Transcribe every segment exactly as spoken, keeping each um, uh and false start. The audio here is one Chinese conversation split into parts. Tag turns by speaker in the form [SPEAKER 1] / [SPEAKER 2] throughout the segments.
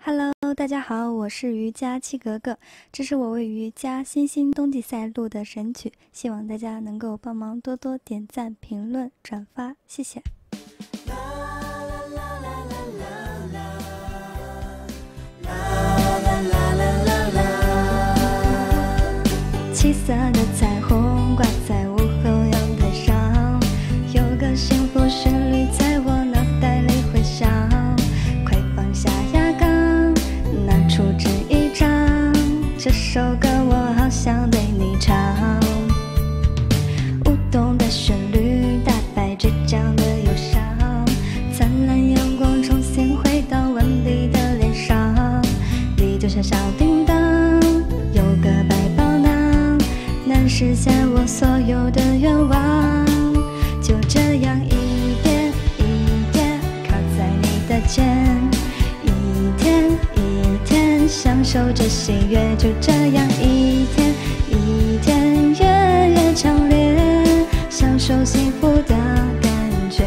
[SPEAKER 1] Hello，大家好，我是瑜伽七格格，这是我为瑜伽新兴冬季赛录的神曲，希望大家能够帮忙多多点赞、评论、转发，谢谢。七色的彩虹挂在午后阳台上，有个幸福旋律在我脑袋里回响。快放下牙缸，拿出纸一张，这首歌我好想对你唱。舞动的旋律打败倔强的忧伤，灿烂阳光重新回到顽皮的脸上。你就像小叮当，有个百宝囊，能实现我所有的愿望。就这样一点一点靠在你的肩，一天一天享受着喜悦。就这样一天一天越越强烈，享受幸福的感觉。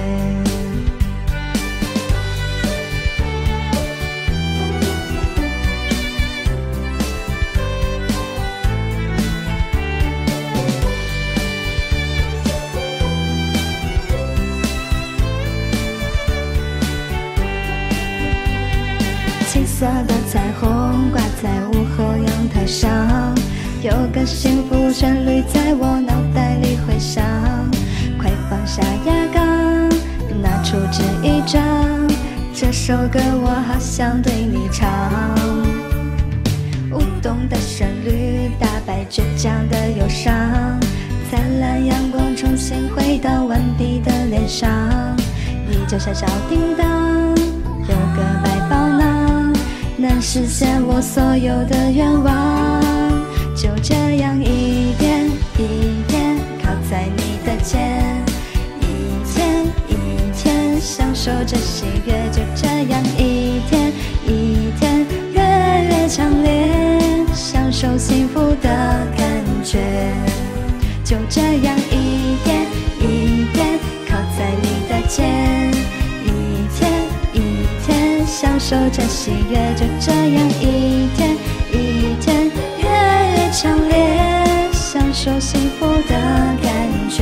[SPEAKER 1] 七色的彩虹挂在午后阳台上，有个幸福旋律在我脑袋里回响。快放下牙缸，拿出纸一张，这首歌我好想对你唱。舞动的旋律打败倔强的忧伤，灿烂阳光重新回到顽皮的脸上。你就像小叮当，有个百宝囊，能实现我所有的愿望。就这样一点一点靠在你的肩，一天一天享受着喜悦。就这样一天一天越越强烈，享受幸福的感觉。就这样一点一点靠在你的肩，一天一天享受着喜悦。就这样一天一天越越强烈，享受幸福的感觉。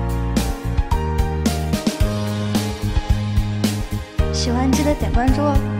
[SPEAKER 1] 喜欢记得点关注哦。